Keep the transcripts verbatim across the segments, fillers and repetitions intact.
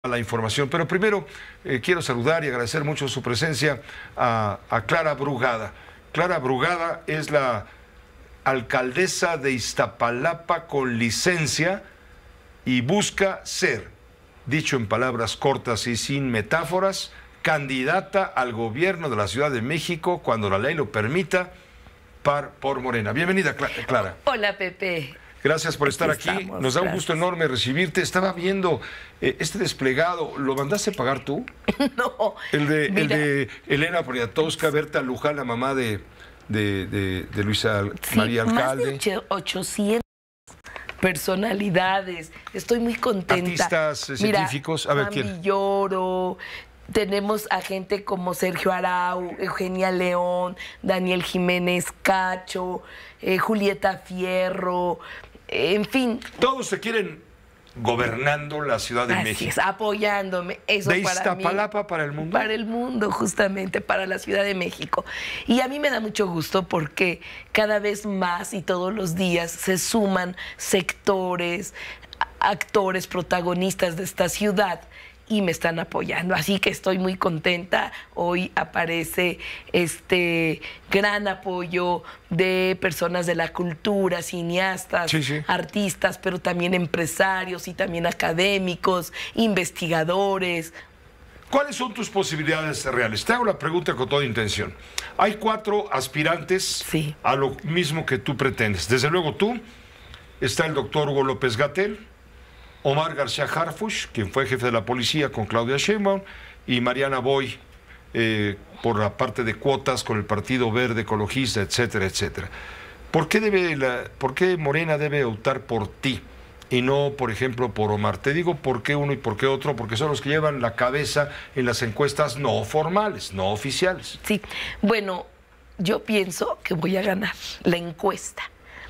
la información, pero primero eh, quiero saludar y agradecer mucho su presencia a, a Clara Brugada. Clara Brugada es la alcaldesa de Iztapalapa con licencia y busca ser, dicho en palabras cortas y sin metáforas, candidata al gobierno de la Ciudad de México cuando la ley lo permita par, por Morena. Bienvenida, Clara. Hola, Pepe. Gracias por estar aquí. aquí. Nos da un gusto enorme recibirte. Estaba viendo eh, este desplegado. ¿Lo mandaste pagar tú? No. El de, el de Elena Poniatowska, Berta Luján, la mamá de, de, de, de Luisa sí, María Alcalde. Más de ochocientas personalidades. Estoy muy contenta. Artistas, científicos. Mira, a ver, Juan ¿quién? Villoro. Tenemos a gente como Sergio Arau, Eugenia León, Daniel Jiménez Cacho, eh, Julieta Fierro, eh, en fin. Todos se quieren gobernando la Ciudad de Así México. Es, apoyándome. Eso de para Iztapalapa mí, para el mundo. Para el mundo, justamente, para la Ciudad de México. Y a mí me da mucho gusto porque cada vez más y todos los días se suman sectores, actores, protagonistas de esta ciudad y me están apoyando, así que estoy muy contenta. Hoy aparece este gran apoyo de personas de la cultura, cineastas, sí, sí. artistas, pero también empresarios y también académicos, investigadores. ¿Cuáles son tus posibilidades reales? Te hago la pregunta con toda intención. Hay cuatro aspirantes sí. a lo mismo que tú pretendes. Desde luego tú, está el doctor Hugo López-Gatell, Omar García Harfuch, quien fue jefe de la policía con Claudia Sheinbaum, y Mariana Boy, eh, por la parte de cuotas con el Partido Verde Ecologista, etcétera, etcétera. ¿Por qué, debe la, ¿Por qué Morena debe optar por ti y no, por ejemplo, por Omar? Te digo por qué uno y por qué otro, porque son los que llevan la cabeza en las encuestas no formales, no oficiales. Sí, bueno, yo pienso que voy a ganar la encuesta.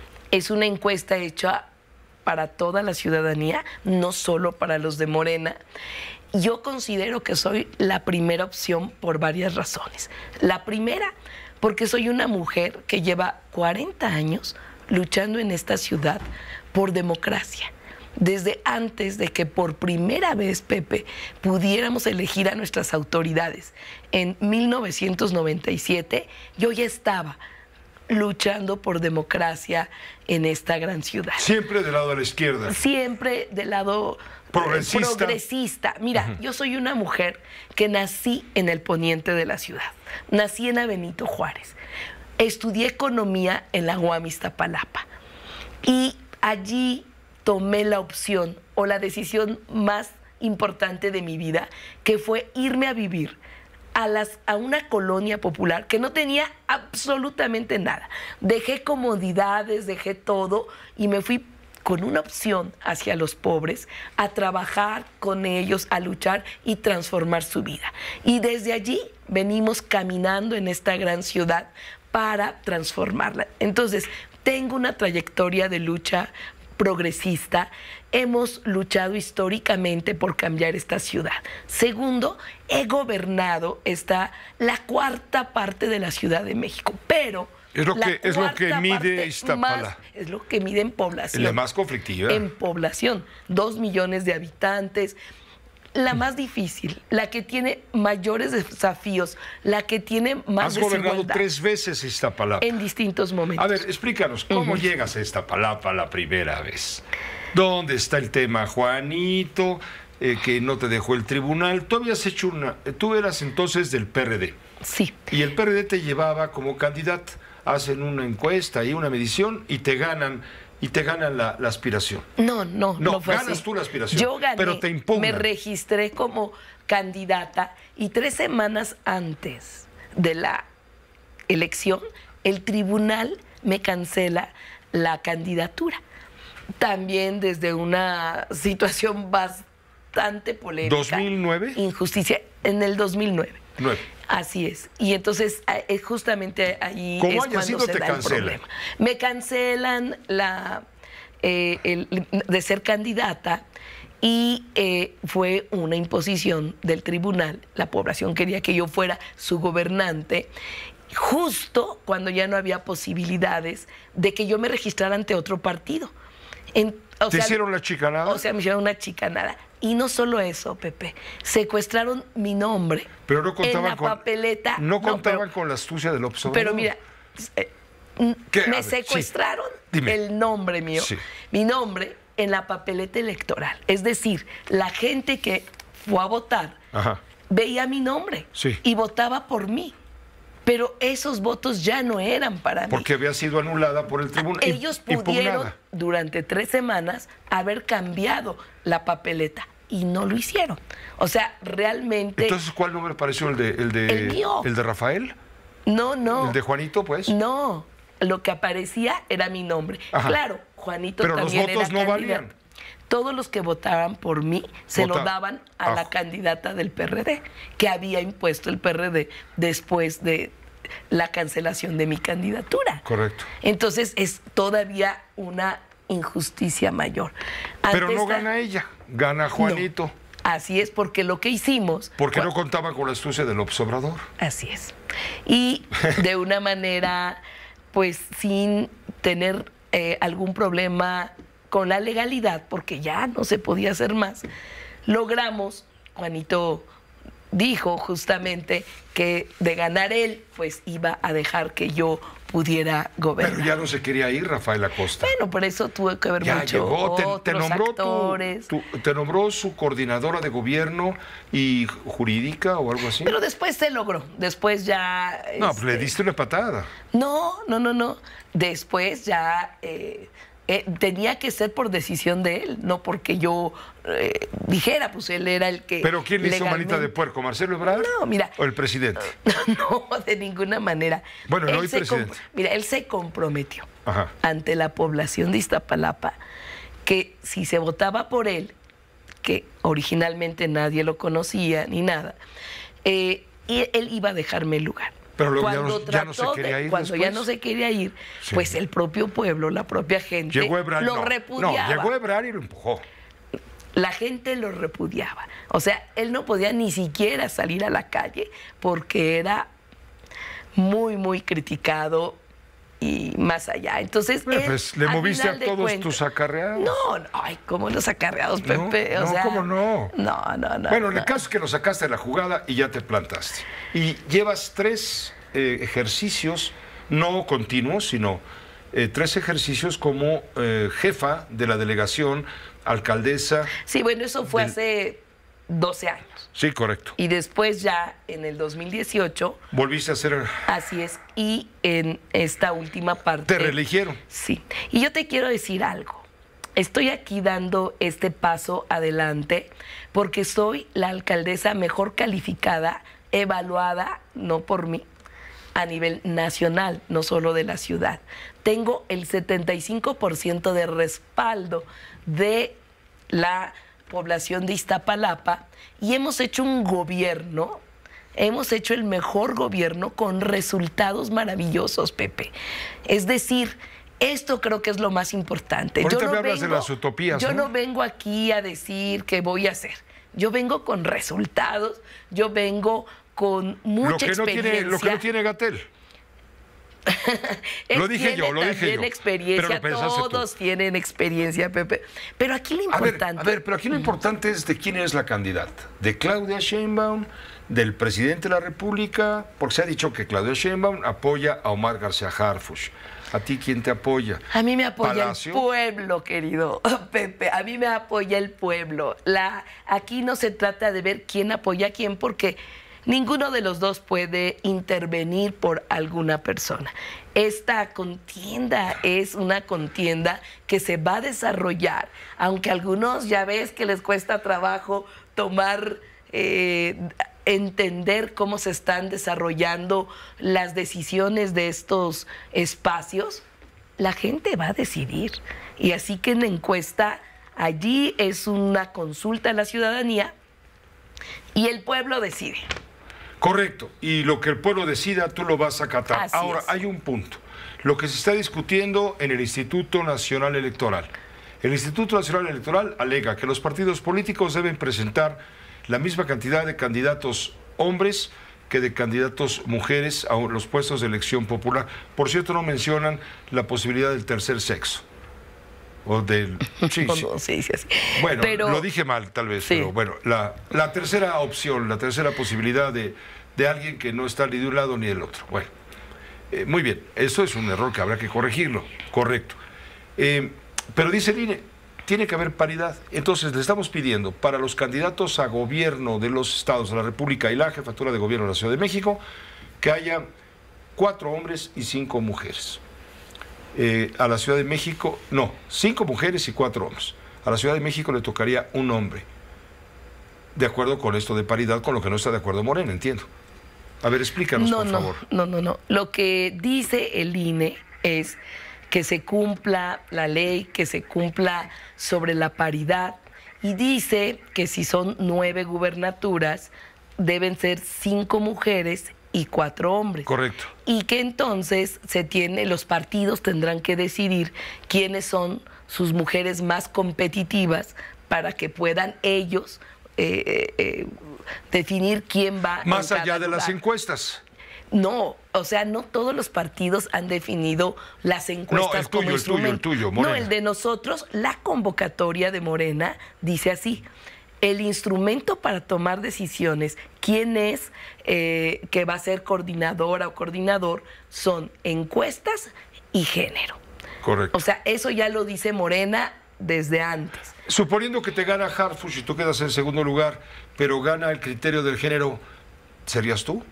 Es una encuesta hecha para toda la ciudadanía, no solo para los de Morena. Yo considero que soy la primera opción por varias razones. La primera, porque soy una mujer que lleva cuarenta años luchando en esta ciudad por democracia. Desde antes de que por primera vez, Pepe, pudiéramos elegir a nuestras autoridades. En mil novecientos noventa y siete, yo ya estaba luchando por democracia en esta gran ciudad. Siempre del lado de la izquierda. Siempre del lado progresista. progresista. Mira, uh-huh. yo soy una mujer que nací en el poniente de la ciudad. Nací en Benito Juárez. Estudié economía en la U A M Iztapalapa. Y allí tomé la opción o la decisión más importante de mi vida, que fue irme a vivir A, las, a una colonia popular que no tenía absolutamente nada. Dejé comodidades, dejé todo y me fui con una opción hacia los pobres, a trabajar con ellos, a luchar y transformar su vida. Y desde allí venimos caminando en esta gran ciudad para transformarla. Entonces, tengo una trayectoria de lucha progresista. Hemos luchado históricamente por cambiar esta ciudad. Segundo, he gobernado esta, la cuarta parte de la Ciudad de México, pero es lo que, es lo que mide Iztapalapa. Es lo que mide en población. Es la más conflictiva. En población, dos millones de habitantes. La más difícil, la que tiene mayores desafíos, la que tiene más desigualdad. Has gobernado tres veces Iztapalapa. En distintos momentos. A ver, explícanos, ¿cómo uh-huh. llegas a Iztapalapa la primera vez? ¿Dónde está el tema Juanito, eh, que no te dejó el tribunal? Tú habías hecho una... Tú eras entonces del P R D. Sí. Y el P R D te llevaba como candidata. Hacen una encuesta y una medición y te ganan... Y te ganan la, la aspiración. No, no, no, no fue ganas así. tú la aspiración. Yo gané, pero te impugnan. Me registré como candidata y tres semanas antes de la elección, el tribunal me cancela la candidatura. También desde una situación bastante polémica. ¿dos mil nueve? Injusticia, en el dos mil nueve. nueve. Así es. Y entonces justamente ahí es cuando sido, se te da cancelan. el problema. Me cancelan la, eh, el, de ser candidata y eh, fue una imposición del tribunal. La población quería que yo fuera su gobernante, justo cuando ya no había posibilidades de que yo me registrara ante otro partido. En, O ¿Te sea, hicieron la chicanada? O sea, me hicieron una chicanada. Y no solo eso, Pepe, secuestraron mi nombre. Pero no contaban en la con papeleta. No contaban no, pero, con la astucia del observador. Pero mira, eh, ¿Qué? me Ver, secuestraron sí. el nombre mío. Sí. Mi nombre en la papeleta electoral. Es decir, la gente que fue a votar Ajá. veía mi nombre Sí. y votaba por mí. Pero esos votos ya no eran para mí. Porque había sido anulada por el tribunal. Ellos pudieron durante tres semanas haber cambiado la papeleta y no lo hicieron. O sea, realmente... Entonces, ¿cuál nombre apareció? ¿El de, el de, El mío. ¿El de Rafael? No, no. ¿El de Juanito, pues? No, lo que aparecía era mi nombre. Ajá. Claro, Juanito Pero también los votos era no candidato. valían. Todos los que votaban por mí se Vota- lo daban a Ah. la candidata del P R D, que había impuesto el P R D después de la cancelación de mi candidatura. Correcto. Entonces es todavía una injusticia mayor. Pero Ante no esta- gana ella, gana Juanito. No, así es, porque lo que hicimos... Porque fue- no contaba con la astucia del observador. Así es. Y de una manera, pues sin tener eh, algún problema con la legalidad, porque ya no se podía hacer más, logramos, Juanito dijo justamente que de ganar él, pues iba a dejar que yo pudiera gobernar. Pero ya no se quería ir Rafael Acosta. Bueno, por eso tuvo que haber Ya muchos llegó, te, te otros nombró tu- actores. tu- te nombró su coordinadora de gobierno y jurídica o algo así. Pero después se logró. Después ya... No, pues le este, diste una patada. No, no, no, no. Después ya eh, eh, tenía que ser por decisión de él, no porque yo eh, dijera, pues él era el que... ¿Pero quién le hizo legalmente- manita de puerco? ¿Marcelo Ebrard? No, mira. ¿O el presidente? No, de ninguna manera. Bueno, el Él hoy se presidente. comp- Mira, él se comprometió Ajá. ante la población de Iztapalapa que si se votaba por él, que originalmente nadie lo conocía ni nada, eh, y él iba a dejarme el lugar. Pero luego ya Cuando no- ya no se trató quería de- ir Cuando ya después. no se quería ir, Sí. pues el propio pueblo, la propia gente Llegó Ebrard. lo no, repudiaba. no, llegó Ebrard y lo empujó. La gente lo repudiaba. O sea, él no podía ni siquiera salir a la calle porque era muy, muy criticado y más allá. Entonces, Bueno, él, pues le al moviste a final de todos cuentas- tus acarreados. No, no, ay, ¿cómo los acarreados, No, Pepe? O no, sea, ¿cómo no? No, no, no. Bueno, en no. el caso es que lo sacaste de la jugada y ya te plantaste. Y llevas tres eh, ejercicios, no continuos, sino eh, tres ejercicios como eh, jefa de la delegación, alcaldesa. Sí, bueno, eso fue del- hace doce años. Sí, correcto. Y después ya, en el dos mil dieciocho, Volviste a hacer... así es, y en esta última parte... Te reeligieron. Sí. Y yo te quiero decir algo. Estoy aquí dando este paso adelante porque soy la alcaldesa mejor calificada, evaluada, no por mí, a nivel nacional, no solo de la ciudad. Tengo el setenta y cinco por ciento de respaldo de la población de Iztapalapa y hemos hecho un gobierno, hemos hecho el mejor gobierno con resultados maravillosos, Pepe. Es decir, esto creo que es lo más importante. Ahorita me hablas de las utopías, Yo ¿no? no vengo aquí a decir qué voy a hacer. Yo vengo con resultados, yo vengo con mucha Lo que, no experiencia. tiene, lo que no tiene Gatell. Él Lo dije yo, tiene lo dije también yo. experiencia, Pero lo pensaste tú. todos tienen experiencia, Pepe. Pero aquí lo A ver, importante... a ver, pero aquí lo importante es de quién es la candidata. ¿De Claudia Sheinbaum? ¿Del presidente de la República? Porque se ha dicho que Claudia Sheinbaum apoya a Omar García Harfuch. ¿A ti quién te apoya? A mí me apoya ¿Palacio? el pueblo, querido Pepe. A mí me apoya el pueblo. La, aquí no se trata de ver quién apoya a quién, porque ninguno de los dos puede intervenir por alguna persona. Esta contienda es una contienda que se va a desarrollar, aunque a algunos ya ves que les cuesta trabajo tomar... Eh, entender cómo se están desarrollando las decisiones de estos espacios, la gente va a decidir. Y así que en la encuesta, allí es una consulta a la ciudadanía y el pueblo decide. Correcto. Y lo que el pueblo decida, tú lo vas a acatar. Así Ahora, es. hay un punto. Lo que se está discutiendo en el Instituto Nacional Electoral. El Instituto Nacional Electoral alega que los partidos políticos deben presentar la misma cantidad de candidatos hombres que de candidatos mujeres a los puestos de elección popular. Por cierto, no mencionan la posibilidad del tercer sexo. O del... Sí, no, sí. no se dice así. Bueno, pero, lo dije mal tal vez, sí. pero bueno, la, la tercera opción, la tercera posibilidad de, de alguien que no está ni de un lado ni del otro. Bueno, eh, muy bien, eso es un error que habrá que corregirlo, correcto. Eh, pero dice el I N E, tiene que haber paridad. Entonces le estamos pidiendo para los candidatos a gobierno de los estados de la República y la jefatura de gobierno de la Ciudad de México que haya cuatro hombres y cinco mujeres. Eh, a la Ciudad de México, no, cinco mujeres y cuatro hombres. A la Ciudad de México le tocaría un hombre. De acuerdo con esto de paridad, con lo que no está de acuerdo Morena, entiendo. A ver, explícanos, no, por no, favor. No, no, no. Lo que dice el I N E es que se cumpla la ley, que se cumpla sobre la paridad, y dice que si son nueve gubernaturas, deben ser cinco mujeres y cuatro hombres. Correcto. Y que entonces se tiene, los partidos tendrán que decidir quiénes son sus mujeres más competitivas para que puedan ellos eh, eh, definir quién va. Más allá de lugar. las encuestas. No, o sea, no todos los partidos han definido las encuestas no, el como tuyo, instrumento. El tuyo, el tuyo, Morena. No, el de nosotros, la convocatoria de Morena dice así: el instrumento para tomar decisiones, quién es eh, que va a ser coordinadora o coordinador, son encuestas y género. Correcto. O sea, eso ya lo dice Morena desde antes. Suponiendo que te gana Harfuch y tú quedas en segundo lugar, pero gana el criterio del género, ¿serías tú?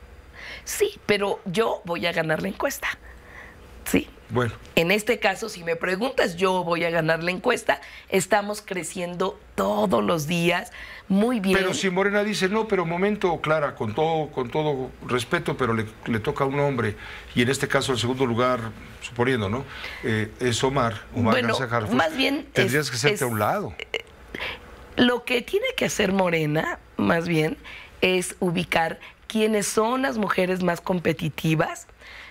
Sí, pero yo voy a ganar la encuesta. Sí. Bueno. En este caso, si me preguntas, yo voy a ganar la encuesta. Estamos creciendo todos los días, muy bien. Pero si Morena dice, no, pero momento, Clara, con todo, con todo respeto, pero le, le toca a un hombre, y en este caso el segundo lugar, suponiendo, ¿no? Eh, es Omar, Omar bueno, García Harfuch, más bien tendrías es, que hacerte es, a un lado. Lo que tiene que hacer Morena, más bien, es ubicar quiénes son las mujeres más competitivas.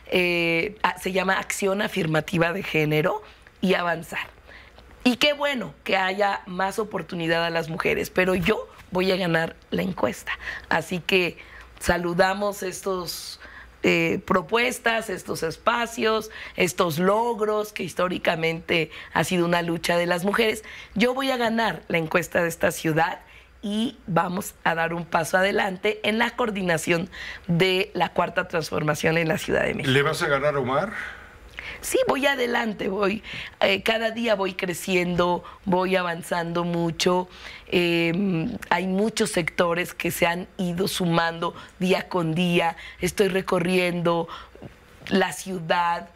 Eh, se llama acción afirmativa de género, y avanzar. Y qué bueno que haya más oportunidad a las mujeres, pero yo voy a ganar la encuesta. Así que saludamos estos eh, propuestas, estos espacios, estos logros que históricamente ha sido una lucha de las mujeres. Yo voy a ganar la encuesta de esta ciudad y vamos a dar un paso adelante en la coordinación de la Cuarta Transformación en la Ciudad de México. ¿Le vas a ganar a Omar? Sí, voy adelante, voy. Eh, cada día voy creciendo, voy avanzando mucho. Eh, hay muchos sectores que se han ido sumando día con día. Estoy recorriendo la ciudad.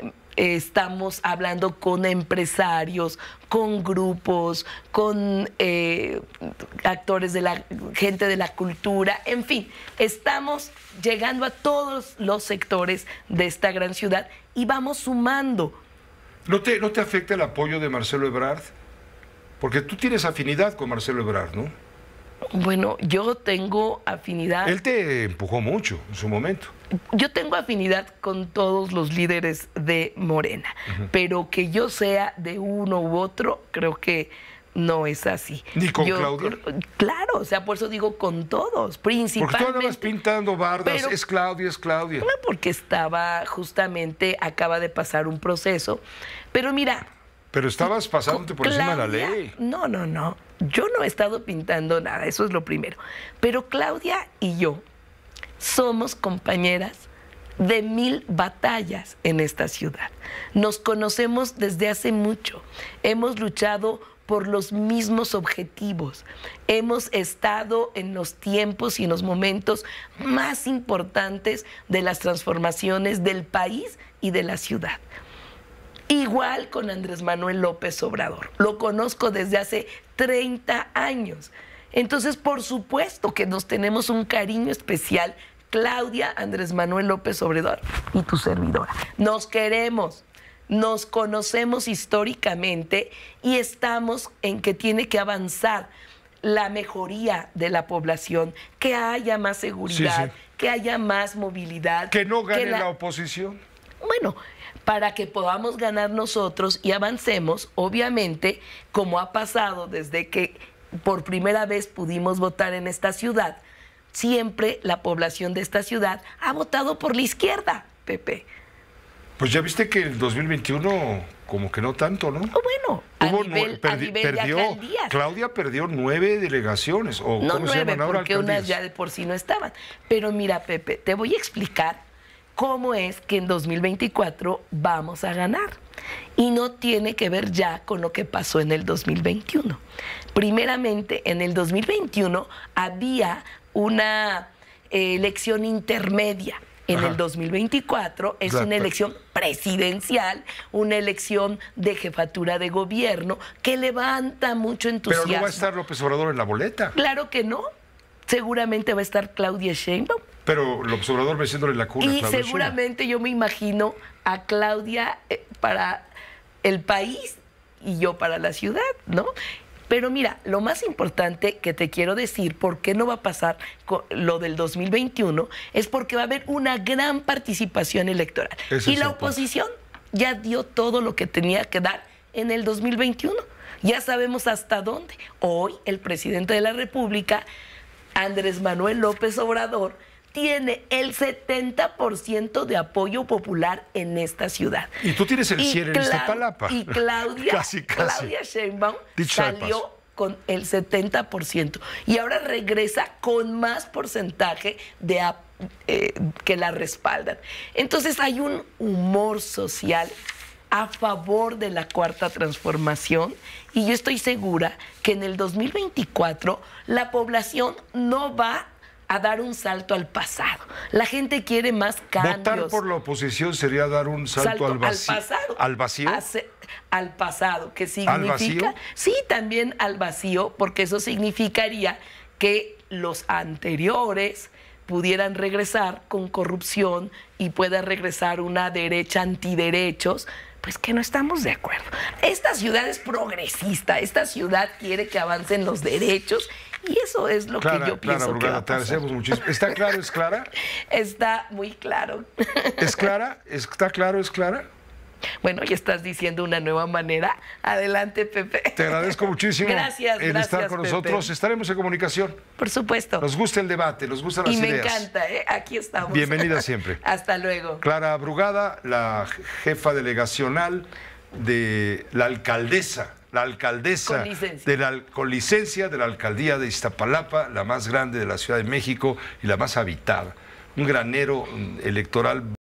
Estamos hablando con empresarios, con grupos, con eh, actores de la gente de la cultura, en fin, estamos llegando a todos los sectores de esta gran ciudad y vamos sumando. ¿No te, no te afecta el apoyo de Marcelo Ebrard? Porque tú tienes afinidad con Marcelo Ebrard, ¿no? Bueno, yo tengo afinidad. Él te empujó mucho en su momento. Yo tengo afinidad con todos los líderes de Morena, uh-huh. pero que yo sea de uno u otro, creo que no es así. ¿Ni con yo, Claudia? Claro, o sea, por eso digo con todos, principalmente. Porque tú andabas pintando bardas, pero, es Claudia, es Claudia. No, porque estaba justamente, acaba de pasar un proceso, pero mira... Pero estabas pasándote por Claudia, encima de la ley. No, no, no, yo no he estado pintando nada, eso es lo primero. Pero Claudia y yo somos compañeras de mil batallas en esta ciudad. Nos conocemos desde hace mucho. Hemos luchado por los mismos objetivos. Hemos estado en los tiempos y en los momentos más importantes de las transformaciones del país y de la ciudad. Igual con Andrés Manuel López Obrador. Lo conozco desde hace treinta años. Entonces, por supuesto que nos tenemos un cariño especial, Claudia, Andrés Manuel López Obrador y tu servidora. Nos queremos, nos conocemos históricamente y estamos en que tiene que avanzar la mejoría de la población, que haya más seguridad, sí, sí. que haya más movilidad. Que no gane que la... la oposición. Bueno, para que podamos ganar nosotros y avancemos, obviamente, como ha pasado desde que por primera vez pudimos votar en esta ciudad, siempre la población de esta ciudad ha votado por la izquierda, Pepe. Pues ya viste que el dos mil veintiuno como que no tanto, ¿no? Oh, bueno, a Hubo nivel, nue- a perdi- nivel perdió, de alcaldías. Claudia perdió nueve delegaciones, o No ¿cómo se nueve, llaman ahora? porque unas alcaldías? ya de por sí no estaban. Pero mira, Pepe, te voy a explicar cómo es que en dos mil veinticuatro vamos a ganar. Y no tiene que ver ya con lo que pasó en el dos mil veintiuno. Primeramente, en el dos mil veintiuno había una eh, elección intermedia. En Ajá. el dos mil veinticuatro es La- una elección presidencial, una elección de jefatura de gobierno que levanta mucho Pero entusiasmo. no va a estar López Obrador en la boleta. Claro que no. Seguramente va a estar Claudia Sheinbaum. Pero López Obrador meciéndole la cuna a Y Claudia seguramente yo me imagino a Claudia eh, para el país y yo para la ciudad, ¿no? Pero mira, lo más importante que te quiero decir, por qué no va a pasar con lo del dos mil veintiuno, es porque va a haber una gran participación electoral. Ese Y es la el punto. oposición ya dio todo lo que tenía que dar en el dos mil veintiuno. Ya sabemos hasta dónde. Hoy el presidente de la República, Andrés Manuel López Obrador, tiene el setenta por ciento de apoyo popular en esta ciudad. Y tú tienes el Y cien en Cla- Iztapalapa. Y Claudia, Casi, casi. Claudia Sheinbaum Dicho sea de salió paso. con el setenta por ciento y ahora regresa con más porcentaje de ap- eh, que la respaldan. Entonces hay un humor social a favor de la cuarta transformación y yo estoy segura que en el dos mil veinticuatro la población no va a dar un salto al pasado. La gente quiere más cambios. Votar por la oposición sería dar un salto, al vacío. pasado. ¿Al vacío? Hace- al pasado, que significa... ¿Al vacío? Sí, también al vacío, porque eso significaría que los anteriores pudieran regresar con corrupción y pueda regresar una derecha antiderechos, pues que no estamos de acuerdo. Esta ciudad es progresista, esta ciudad quiere que avancen los derechos y eso es lo Clara, que yo Clara pienso que va Brugada, a te pasar. agradecemos muchísimo. ¿Está claro, es clara? Está muy claro. ¿Es clara? ¿Está claro, es clara? Bueno, ya estás diciendo una nueva manera. Adelante, Pepe. Te agradezco muchísimo Gracias, en gracias, estar con Pepe. nosotros. Estaremos en comunicación. Por supuesto. Nos gusta el debate, nos gustan las Y me ideas. encanta, ¿eh? Aquí estamos. Bienvenida siempre. Hasta luego. Clara Brugada, la jefa delegacional de la alcaldesa, la alcaldesa Con licencia. de la, con licencia de la alcaldía de Iztapalapa, la más grande de la Ciudad de México y la más habitada. Un granero mm, electoral